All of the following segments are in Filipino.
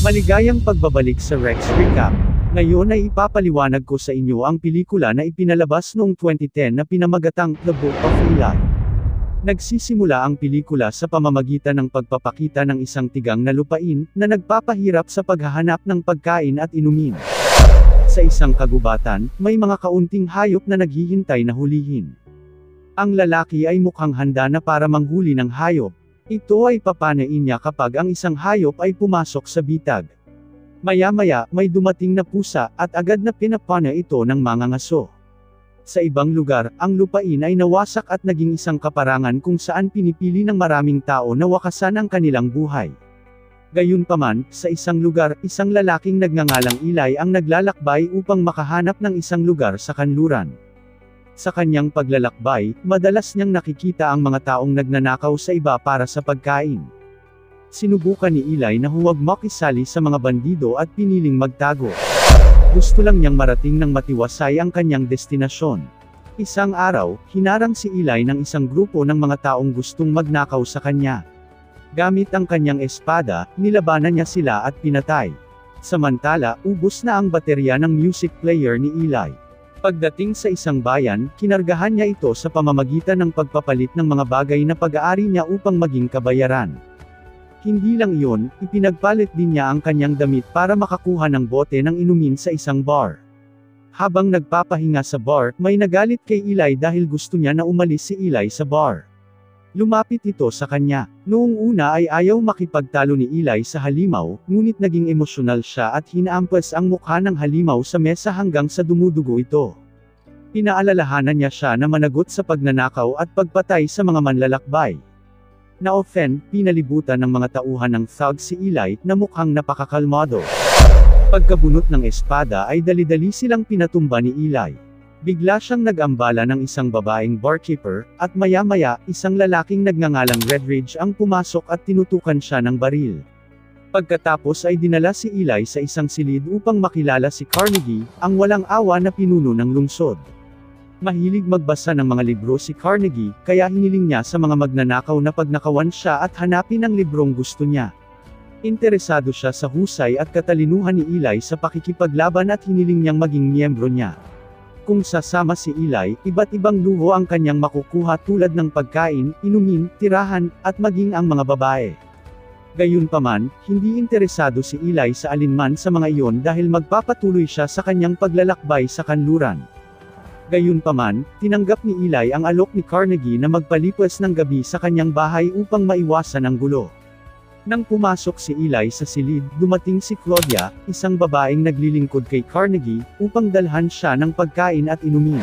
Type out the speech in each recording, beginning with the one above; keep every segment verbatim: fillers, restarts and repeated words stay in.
Maligayang pagbabalik sa Rex Recap. Ngayon ay ipapaliwanag ko sa inyo ang pelikula na ipinalabas noong twenty ten na pinamagatang The Book of Eli. Nagsisimula ang pelikula sa pamamagitan ng pagpapakita ng isang tigang na lupain, na nagpapahirap sa paghahanap ng pagkain at inumin. Sa isang kagubatan, may mga kaunting hayop na naghihintay na hulihin. Ang lalaki ay mukhang handa na para manghuli ng hayop. Ito ay papanain niya kapag ang isang hayop ay pumasok sa bitag. Maya-maya, may dumating na pusa, at agad na pinapana ito ng mga ngaso. Sa ibang lugar, ang lupain ay nawasak at naging isang kaparangan kung saan pinipili ng maraming tao na wakasan ang kanilang buhay. Gayunpaman, sa isang lugar, isang lalaking nagngangalang Eli ang naglalakbay upang makahanap ng isang lugar sa kanluran. Sa kanyang paglalakbay, madalas niyang nakikita ang mga taong nagnanakaw sa iba para sa pagkain. Sinubukan ni Eli na huwag makisali sa mga bandido at piniling magtago. Gusto lang niyang marating ng matiwasay ang kanyang destinasyon. Isang araw, hinarang si Eli ng isang grupo ng mga taong gustong magnakaw sa kanya. Gamit ang kanyang espada, nilabanan niya sila at pinatay. Samantala, ubos na ang baterya ng music player ni Eli. Pagdating sa isang bayan, kinargahan niya ito sa pamamagitan ng pagpapalit ng mga bagay na pag-aari niya upang maging kabayaran. Hindi lang iyon, ipinagpalit din niya ang kanyang damit para makakuha ng bote ng inumin sa isang bar. Habang nagpapahinga sa bar, may nagalit kay Eli dahil gusto niya na umalis si Eli sa bar. Lumapit ito sa kanya. Noong una ay ayaw makipagtalo ni Eli sa halimaw, ngunit naging emosyonal siya at hinaampas ang mukha ng halimaw sa mesa hanggang sa dumudugo ito. Pinaalalahanan niya siya na managot sa pagnanakaw at pagpatay sa mga manlalakbay. Na-offend, pinalibutan ng mga tauhan ng thug si Eli, na mukhang napakakalmado. Pagkabunot ng espada ay dali-dali silang pinatumba ni Eli. Bigla siyang nag-ambala ng isang babaeng barkeeper, at maya-maya, isang lalaking nagngangalang Redridge ang pumasok at tinutukan siya ng baril. Pagkatapos ay dinala si Eli sa isang silid upang makilala si Carnegie, ang walang awa na pinuno ng lungsod. Mahilig magbasa ng mga libro si Carnegie, kaya hiniling niya sa mga magnanakaw na pagnakawan siya at hanapin ang librong gusto niya. Interesado siya sa husay at katalinuhan ni Eli sa pakikipaglaban at hiniling niyang maging miyembro niya. Kung sasama si Eli, iba't ibang luho ang kanyang makukuha tulad ng pagkain, inumin, tirahan, at maging ang mga babae. Gayunpaman, hindi interesado si Eli sa alinman sa mga iyon dahil magpapatuloy siya sa kanyang paglalakbay sa kanluran. Gayunpaman, tinanggap ni Eli ang alok ni Carnegie na magpalipas ng gabi sa kanyang bahay upang maiwasan ang gulo. Nang pumasok si Eli sa silid, dumating si Claudia, isang babaeng naglilingkod kay Carnegie, upang dalhan siya ng pagkain at inumin.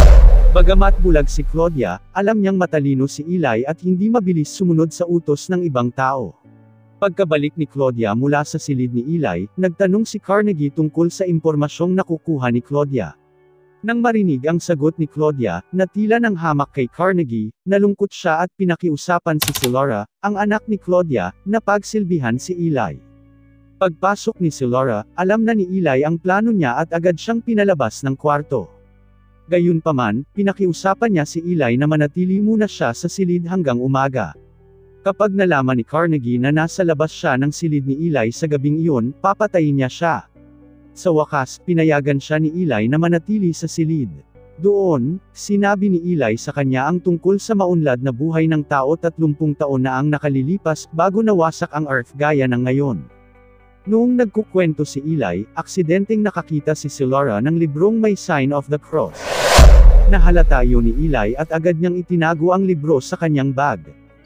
Bagamat bulag si Claudia, alam niyang matalino si Eli at hindi mabilis sumunod sa utos ng ibang tao. Pagkabalik ni Claudia mula sa silid ni Eli, nagtanong si Carnegie tungkol sa impormasyong nakukuha ni Claudia. Nang marinig ang sagot ni Claudia, natila ng hamak kay Carnegie, nalungkot siya at pinakiusapan si Laura, ang anak ni Claudia, na pagsilbihan si Eli. Pagpasok ni Laura, alam na ni Eli ang plano niya at agad siyang pinalabas ng kwarto. Gayunpaman, pinakiusapan niya si Eli na manatili muna siya sa silid hanggang umaga. Kapag nalaman ni Carnegie na nasa labas siya ng silid ni Eli sa gabing iyon, papatayin niya siya. Sa wakas, pinayagan siya ni Eli na manatili sa silid. Doon, sinabi ni Eli sa kanya ang tungkol sa maunlad na buhay ng tao tatlumpung taon na ang nakalilipas, bago nawasak ang Earth gaya ng ngayon. Noong nagkukwento si Eli, aksidenteng nakakita si Laura ng librong may Sign of the Cross. Nahalata iyon ni Eli at agad niyang itinago ang libro sa kanyang bag.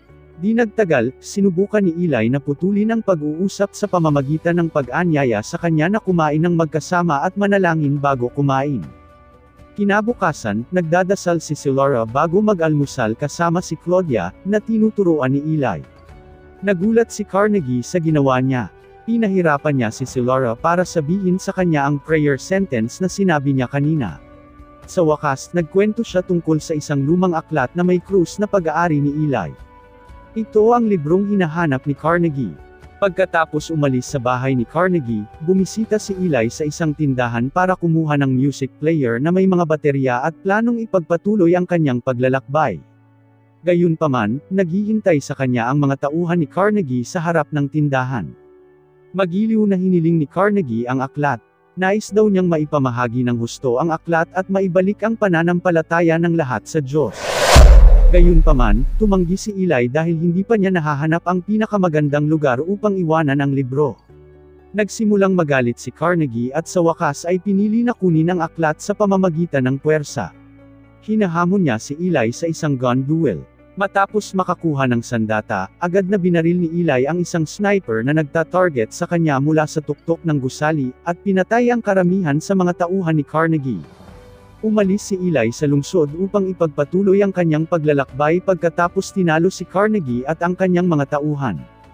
Di nagtagal, sinubukan ni Eli na putulin ang pag-uusap sa pamamagitan ng pag-anyaya sa kanya na kumain ng magkasama at manalangin bago kumain. Kinabukasan, nagdadasal si Laura bago mag-almusal kasama si Claudia, na tinuturuan ni Eli. Nagulat si Carnegie sa ginawa niya. Pinahirapan niya si Laura para sabihin sa kanya ang prayer sentence na sinabi niya kanina. Sa wakas, nagkwento siya tungkol sa isang lumang aklat na may krus na pag-aari ni Eli. Ito ang librong hinahanap ni Carnegie. Pagkatapos umalis sa bahay ni Carnegie, bumisita si Eli sa isang tindahan para kumuha ng music player na may mga baterya at planong ipagpatuloy ang kanyang paglalakbay. Gayunpaman, naghihintay sa kanya ang mga tauhan ni Carnegie sa harap ng tindahan. Magiliw na hiniling ni Carnegie ang aklat. Nais daw niyang maipamahagi ng husto ang aklat at maibalik ang pananampalataya ng lahat sa Diyos. Gayunpaman, tumanggi si Eli dahil hindi pa niya nahahanap ang pinakamagandang lugar upang iwanan ang libro. Nagsimulang magalit si Carnegie at sa wakas ay pinili na kunin ang aklat sa pamamagitan ng puwersa. Hinahamon niya si Eli sa isang gun duel. Matapos makakuha ng sandata, agad na binaril ni Eli ang isang sniper na nagta-target sa kanya mula sa tuktok ng gusali, at pinatay ang karamihan sa mga tauhan ni Carnegie. Umalis si Eli sa lungsod upang ipagpatuloy ang kanyang paglalakbay pagkatapos tinalo si Carnegie at ang kanyang mga tauhan.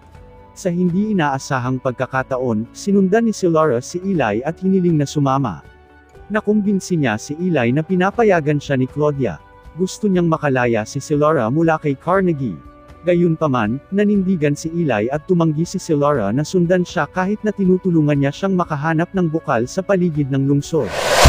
Sa hindi inaasahang pagkakataon, sinundan ni Silora si Eli at hiniling na sumama. Nakumbinsi niya si Eli na pinapayagan siya ni Claudia. Gusto niyang makalaya si Silora mula kay Carnegie. Gayunpaman, nanindigan si Eli at tumanggi si Silora na sundan siya kahit na tinutulungan niya siyang makahanap ng bukal sa paligid ng lungsod.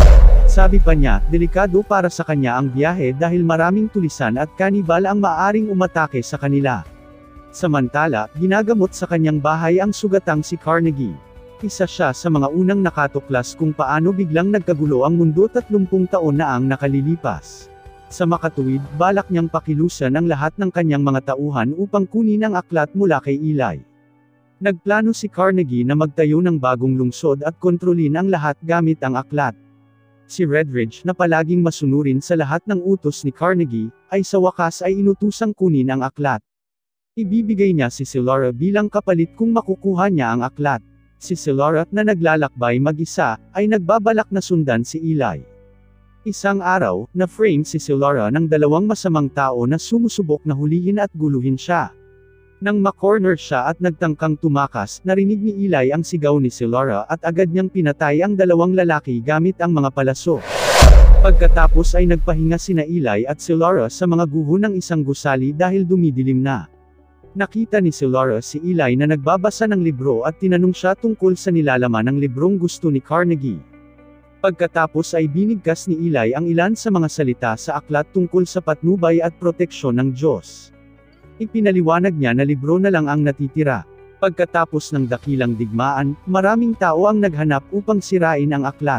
Sabi pa niya, delikado para sa kanya ang biyahe dahil maraming tulisan at kanibal ang maaring umatake sa kanila. Samantala, ginagamot sa kanyang bahay ang sugatang si Carnegie. Isa siya sa mga unang nakatuklas kung paano biglang nagkagulo ang mundo tatlumpung taon na ang nakalilipas. Sa makatuwid, balak niyang pakilusan ang lahat ng kanyang mga tauhan upang kunin ang aklat mula kay Eli. Nagplano si Carnegie na magtayo ng bagong lungsod at kontrolin ang lahat gamit ang aklat. Si Redridge, na palaging masunurin sa lahat ng utos ni Carnegie, ay sa wakas ay inutusang kunin ang aklat. Ibibigay niya si Silora bilang kapalit kung makukuha niya ang aklat. Si Silora, na naglalakbay mag-isa, ay nagbabalak na sundan si Eli. Isang araw, na-frame si Silora ng dalawang masamang tao na sumusubok na hulihin at guluhin siya. Nang makorner siya at nagtangkang tumakas, narinig ni Eli ang sigaw ni Silora at agad niyang pinatay ang dalawang lalaki gamit ang mga palaso. Pagkatapos ay nagpahinga sina Eli at Silora sa mga guho ng isang gusali dahil dumidilim na. Nakita ni Silora si Eli na nagbabasa ng libro at tinanong siya tungkol sa nilalaman ng librong gusto ni Carnegie. Pagkatapos ay binigkas ni Eli ang ilan sa mga salita sa aklat tungkol sa patnubay at proteksyon ng Diyos. Ipinaliwanag niya na libro na lang ang natitira. Pagkatapos ng dakilang digmaan, maraming tao ang naghanap upang sirain ang aklat.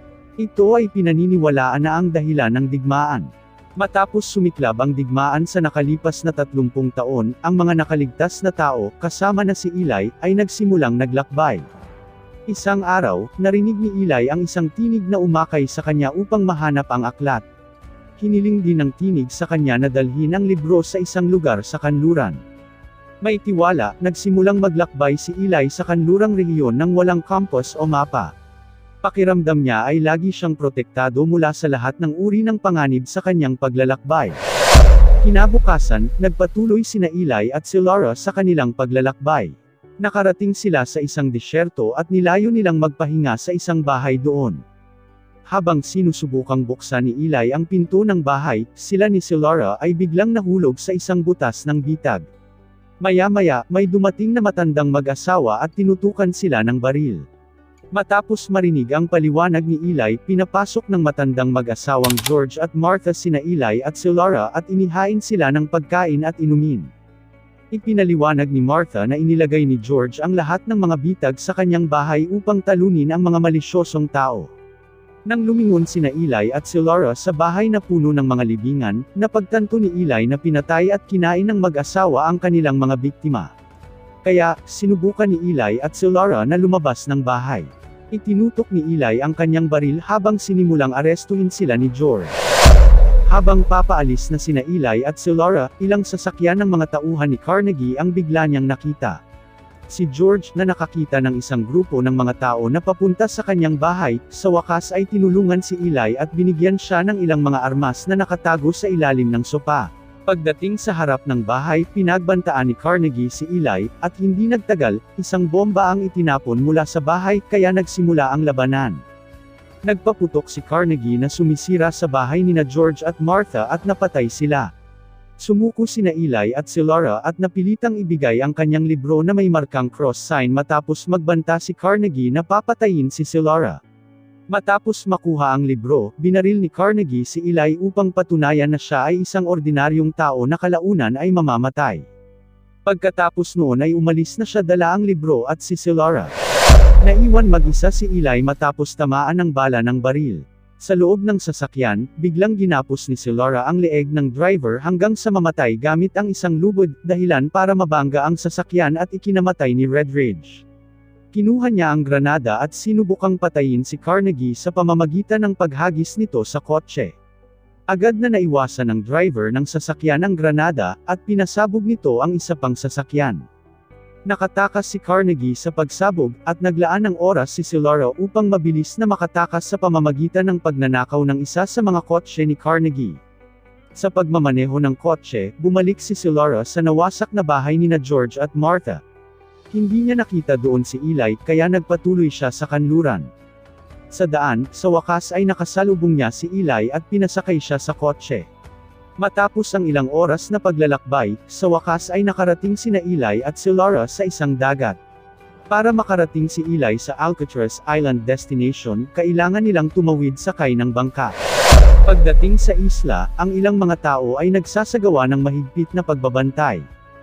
Ito ay pinaniniwalaan na ang dahilan ng digmaan. Matapos sumiklab ang digmaan sa nakalipas na tatlumpung taon, ang mga nakaligtas na tao, kasama na si Eli, ay nagsimulang naglakbay. Isang araw, narinig ni Eli ang isang tinig na umakay sa kanya upang mahanap ang aklat. Hiniling din ng tinig sa kanya na dalhin ang libro sa isang lugar sa kanluran. May tiwala, nagsimulang maglakbay si Eli sa kanlurang rehiyon nang walang compass o mapa. Pakiramdam niya ay lagi siyang protektado mula sa lahat ng uri ng panganib sa kanyang paglalakbay. Kinabukasan, nagpatuloy sina Eli at Silora sa kanilang paglalakbay. Nakarating sila sa isang disyerto at nilayo nilang magpahinga sa isang bahay doon. Habang sinusubukang buksan ni Eli ang pinto ng bahay, sila ni Silora ay biglang nahulog sa isang butas ng bitag. Maya-maya, may dumating na matandang mag-asawa at tinutukan sila ng baril. Matapos marinig ang paliwanag ni Eli, pinapasok ng matandang mag-asawang George at Martha sina Eli at Silora at inihain sila ng pagkain at inumin. Ipinaliwanag ni Martha na inilagay ni George ang lahat ng mga bitag sa kanyang bahay upang talunin ang mga malisyosong tao. Nang lumingon sina Eli at Silora sa bahay na puno ng mga libingan, napagtanto ni Eli na pinatay at kinain ng mag-asawa ang kanilang mga biktima. Kaya, sinubukan ni Eli at Silora na lumabas ng bahay. Itinutok ni Eli ang kanyang baril habang sinimulang arestuhin sila ni George. Habang papaalis na sina Eli at Silora, ilang sasakyan ng mga tauhan ni Carnegie ang bigla niyang nakita. Si George, na nakakita ng isang grupo ng mga tao na papunta sa kanyang bahay, sa wakas ay tinulungan si Eli at binigyan siya ng ilang mga armas na nakatago sa ilalim ng sopa. Pagdating sa harap ng bahay, pinagbantaan ni Carnegie si Eli, at hindi nagtagal, isang bomba ang itinapon mula sa bahay, kaya nagsimula ang labanan. Nagpaputok si Carnegie na sumisira sa bahay nina George at Martha at napatay sila. Sumuko sina Eli at Silora at napilitang ibigay ang kanyang libro na may markang cross sign matapos magbanta si Carnegie na papatayin si Silora. Matapos makuha ang libro, binaril ni Carnegie si Eli upang patunayan na siya ay isang ordinaryong tao na kalaunan ay mamamatay. Pagkatapos noon ay umalis na siya dala ang libro at si Silora. Naiwan mag-isa si Eli matapos tamaan ng bala ng baril. Sa loob ng sasakyan, biglang ginapos ni Silora ang leeg ng driver hanggang sa mamatay gamit ang isang lubid, dahilan para mabangga ang sasakyan at ikinamatay ni Redridge. Kinuha niya ang granada at sinubukang patayin si Carnegie sa pamamagitan ng paghagis nito sa kotse. Agad na naiwasan ng driver ng sasakyan ang granada, at pinasabog nito ang isa pang sasakyan. Nakatakas si Carnegie sa pagsabog, at naglaan ng oras si Silora upang mabilis na makatakas sa pamamagitan ng pagnanakaw ng isa sa mga kotse ni Carnegie. Sa pagmamaneho ng kotse, bumalik si Silora sa nawasak na bahay nina George at Martha. Hindi niya nakita doon si Eli, kaya nagpatuloy siya sa kanluran. Sa daan, sa wakas ay nakasalubong niya si Eli at pinasakay siya sa kotse. Matapos ang ilang oras na paglalakbay, sa wakas ay nakarating sina Eli at Silora sa isang dagat. Para makarating si Eli sa Alcatraz Island destination, kailangan nilang tumawid sakay ng bangka. Pagdating sa isla, ang ilang mga tao ay nagsasagawa ng mahigpit na pagbabantay.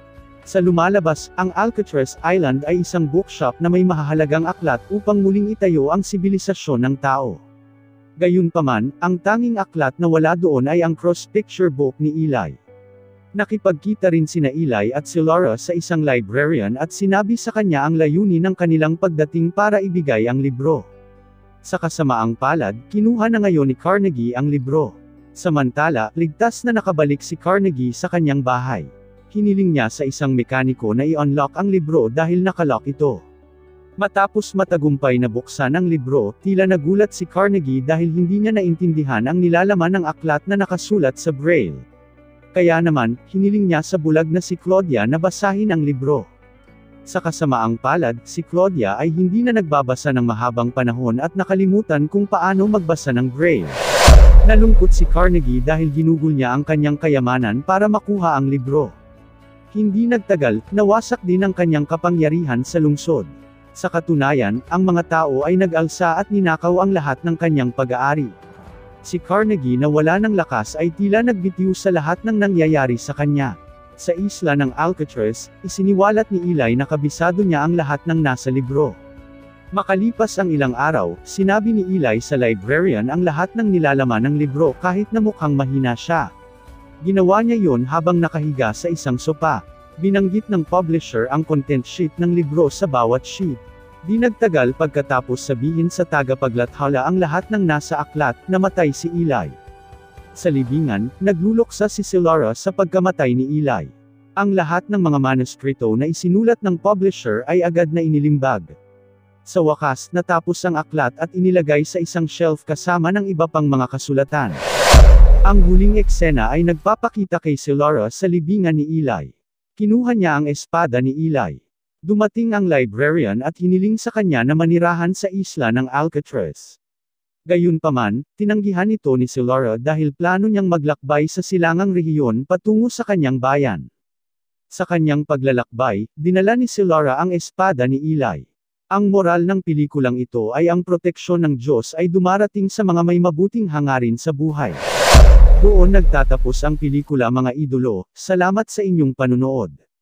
Sa lumalabas, ang Alcatraz Island ay isang bookshop na may mahahalagang aklat upang muling itayo ang sibilisasyon ng tao. Gayunpaman, ang tanging aklat na wala doon ay ang cross-picture book ni Eli. Nakipagkita rin sina Eli at Silora sa isang librarian at sinabi sa kanya ang layunin ng kanilang pagdating para ibigay ang libro. Sa kasamaang palad, kinuha na ngayon ni Carnegie ang libro. Samantala, ligtas na nakabalik si Carnegie sa kanyang bahay. Hiniling niya sa isang mekaniko na i-unlock ang libro dahil nakalock ito. Matapos matagumpay na buksan ang libro, tila nagulat si Carnegie dahil hindi niya naintindihan ang nilalaman ng aklat na nakasulat sa Braille. Kaya naman, hiniling niya sa bulag na si Claudia na basahin ang libro. Sa kasamaang palad, si Claudia ay hindi na nagbabasa ng mahabang panahon at nakalimutan kung paano magbasa ng Braille. Nalungkot si Carnegie dahil ginugol niya ang kanyang kayamanan para makuha ang libro. Hindi nagtagal, nawasak din ang kanyang kapangyarihan sa lungsod. Sa katunayan, ang mga tao ay nag-alsa at ninakaw ang lahat ng kanyang pag-aari. Si Carnegie na wala ng lakas ay tila nagbitiw sa lahat ng nangyayari sa kanya. Sa isla ng Alcatraz, isiniwalat ni Eli na kabisado niya ang lahat ng nasa libro. Makalipas ang ilang araw, sinabi ni Eli sa librarian ang lahat ng nilalaman ng libro kahit na mukhang mahina siya. Ginawa niya yon habang nakahiga sa isang sopa. Binanggit ng publisher ang content sheet ng libro sa bawat sheet. Di nagtagal pagkatapos sabihin sa tagapaglathala ang lahat ng nasa aklat, namatay si Eli. Sa libingan, nagluluksa si Silora sa pagkamatay ni Eli. Ang lahat ng mga manuskrito na isinulat ng publisher ay agad na inilimbag. Sa wakas, natapos ang aklat at inilagay sa isang shelf kasama ng iba pang mga kasulatan. Ang huling eksena ay nagpapakita kay Silora sa libingan ni Eli. Kinuha niya ang espada ni Eli. Dumating ang librarian at hiniling sa kanya na manirahan sa isla ng Alcatraz. Gayunpaman, tinanggihan ito ni Silora dahil plano niyang maglakbay sa silangang rehiyon patungo sa kanyang bayan. Sa kanyang paglalakbay, dinala ni Silora ang espada ni Eli. Ang moral ng pelikulang ito ay ang proteksyon ng Diyos ay dumarating sa mga may mabuting hangarin sa buhay. Doon nagtatapos ang pelikula mga idolo, salamat sa inyong panunood.